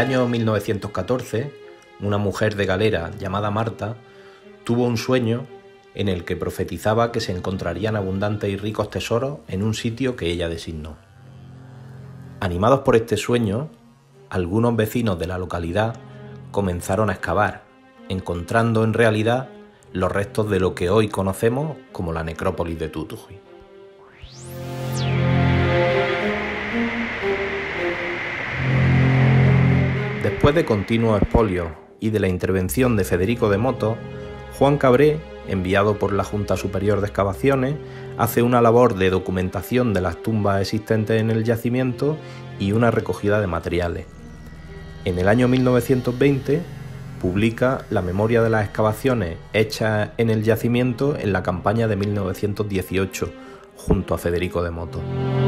año 1914, una mujer de Galera llamada Marta tuvo un sueño en el que profetizaba que se encontrarían abundantes y ricos tesoros en un sitio que ella designó. Animados por este sueño, algunos vecinos de la localidad comenzaron a excavar, encontrando en realidad los restos de lo que hoy conocemos como la necrópolis de Tutuji. Después de continuos expolios y de la intervención de Federico de Motos, Juan Cabré, enviado por la Junta Superior de Excavaciones, hace una labor de documentación de las tumbas existentes en el yacimiento y una recogida de materiales. En el año 1920 publica la memoria de las excavaciones hechas en el yacimiento en la campaña de 1918, junto a Federico de Motos.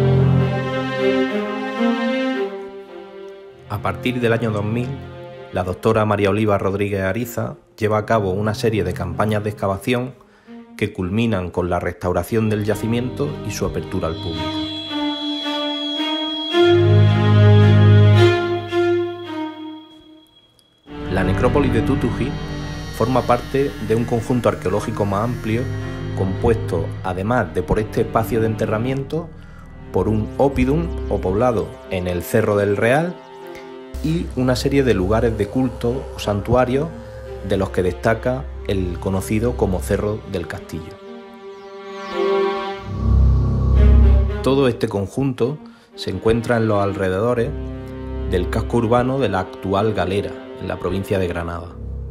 A partir del año 2000, la doctora María Oliva Rodríguez Ariza lleva a cabo una serie de campañas de excavación que culminan con la restauración del yacimiento y su apertura al público. La necrópolis de Tutuji forma parte de un conjunto arqueológico más amplio compuesto, además de por este espacio de enterramiento, por un oppidum o poblado en el Cerro del Real y una serie de lugares de culto o santuarios, de los que destaca el conocido como Cerro del Castillo. Todo este conjunto se encuentra en los alrededores del casco urbano de la actual Galera, en la provincia de Granada.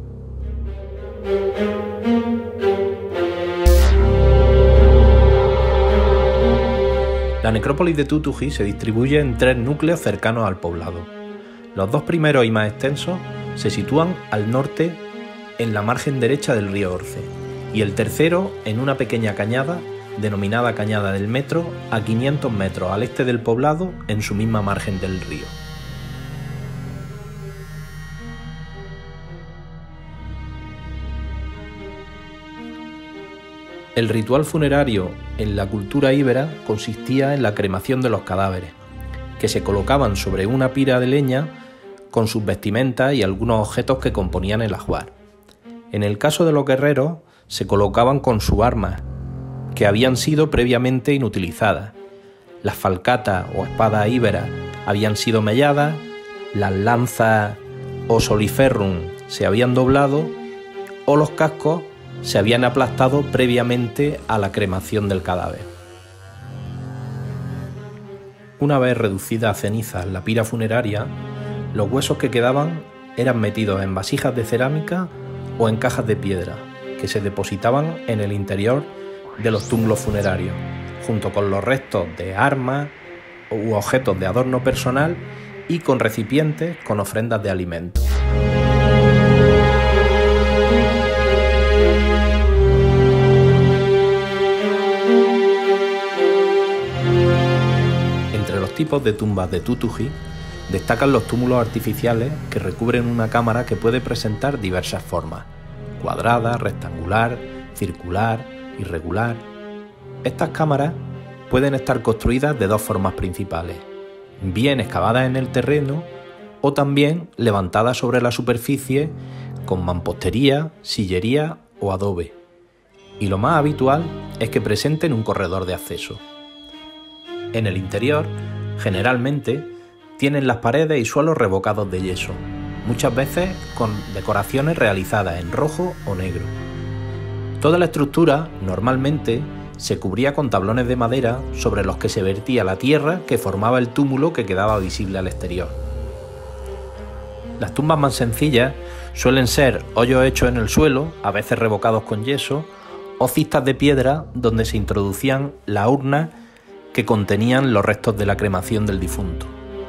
La necrópolis de Tutuji se distribuye en 3 núcleos cercanos al poblado. Los 2 primeros y más extensos se sitúan al norte en la margen derecha del río Orce, y el tercero en una pequeña cañada, denominada Cañada del Metro, a 500 metros al este del poblado, en su misma margen del río. El ritual funerario en la cultura íbera consistía en la cremación de los cadáveres, que se colocaban sobre una pira de leña con sus vestimentas y algunos objetos que componían el ajuar. En el caso de los guerreros, se colocaban con sus armas, que habían sido previamente inutilizadas. Las falcatas o espadas íberas habían sido melladas, las lanzas o soliferrum se habían doblado, o los cascos se habían aplastado previamente a la cremación del cadáver. Una vez reducida a cenizas la pira funeraria, los huesos que quedaban eran metidos en vasijas de cerámica o en cajas de piedra, que se depositaban en el interior de los túmulos funerarios, junto con los restos de armas u objetos de adorno personal y con recipientes con ofrendas de alimentos. Entre los tipos de tumbas de Tutuji destacan los túmulos artificiales, que recubren una cámara que puede presentar diversas formas: cuadrada, rectangular, circular, irregular. Estas cámaras pueden estar construidas de 2 formas principales: bien excavadas en el terreno o también levantadas sobre la superficie con mampostería, sillería o adobe. Y lo más habitual es que presenten un corredor de acceso. En el interior, generalmente, tienen las paredes y suelos revocados de yeso, muchas veces con decoraciones realizadas en rojo o negro. Toda la estructura, normalmente, se cubría con tablones de madera sobre los que se vertía la tierra que formaba el túmulo, que quedaba visible al exterior. Las tumbas más sencillas suelen ser hoyos hechos en el suelo, a veces revocados con yeso, o cistas de piedra donde se introducían las urnas que contenían los restos de la cremación del difunto.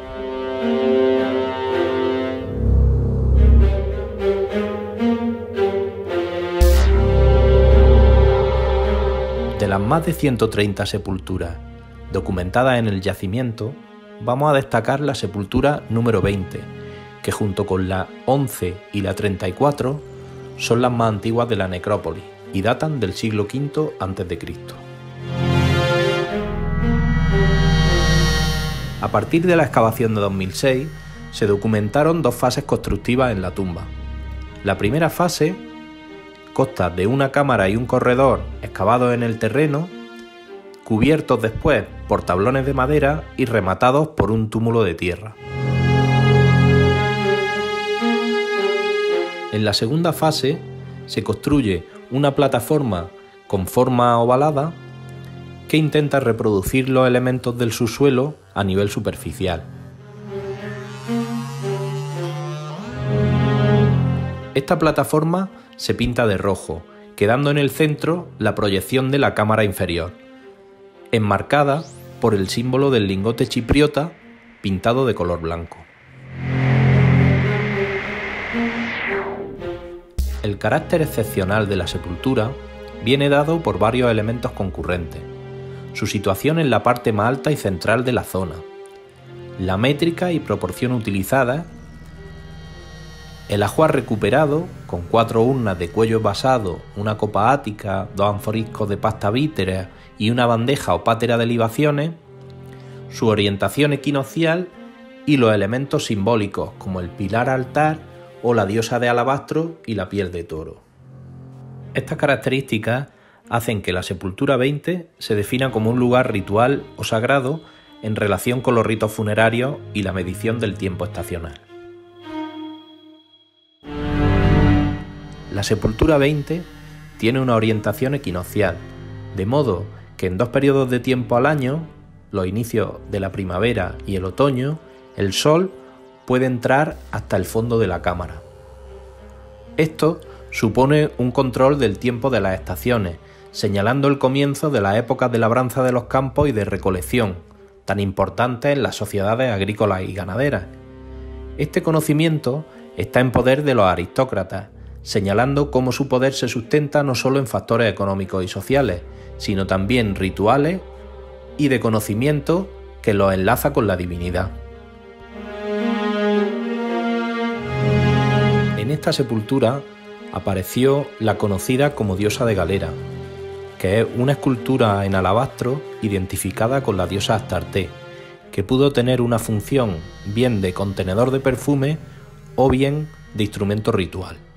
De las más de 130 sepulturas documentadas en el yacimiento, vamos a destacar la sepultura número 20, que junto con la 11 y la 34 son las más antiguas de la necrópolis y datan del siglo V a.C. A partir de la excavación de 2006, se documentaron dos fases constructivas en la tumba. La primera fase consta de una cámara y un corredor excavados en el terreno, cubiertos después por tablones de madera y rematados por un túmulo de tierra. En la segunda fase se construye una plataforma con forma ovalada que intenta reproducir los elementos del subsuelo a nivel superficial. Esta plataforma se pinta de rojo, quedando en el centro la proyección de la cámara inferior, enmarcada por el símbolo del lingote chipriota pintado de color blanco. El carácter excepcional de la sepultura viene dado por varios elementos concurrentes: su situación en la parte más alta y central de la zona, la métrica y proporción utilizada, el ajuar recuperado, con 4 urnas de cuello basado, una copa ática, 2 anforiscos de pasta vítrea y una bandeja o pátera de libaciones, su orientación equinoccial y los elementos simbólicos como el pilar altar o la diosa de alabastro y la piel de toro. Estas características hacen que la sepultura 20 se defina como un lugar ritual o sagrado en relación con los ritos funerarios y la medición del tiempo estacional. La sepultura 20 tiene una orientación equinoccial, de modo que en 2 periodos de tiempo al año, los inicios de la primavera y el otoño, el sol puede entrar hasta el fondo de la cámara. Esto supone un control del tiempo de las estaciones, señalando el comienzo de las épocas de labranza de los campos y de recolección, tan importantes en las sociedades agrícolas y ganaderas. Este conocimiento está en poder de los aristócratas, señalando cómo su poder se sustenta no solo en factores económicos y sociales, sino también rituales y de conocimiento que los enlaza con la divinidad. En esta sepultura apareció la conocida como diosa de Galera, que es una escultura en alabastro identificada con la diosa Astarté, que pudo tener una función bien de contenedor de perfume o bien de instrumento ritual.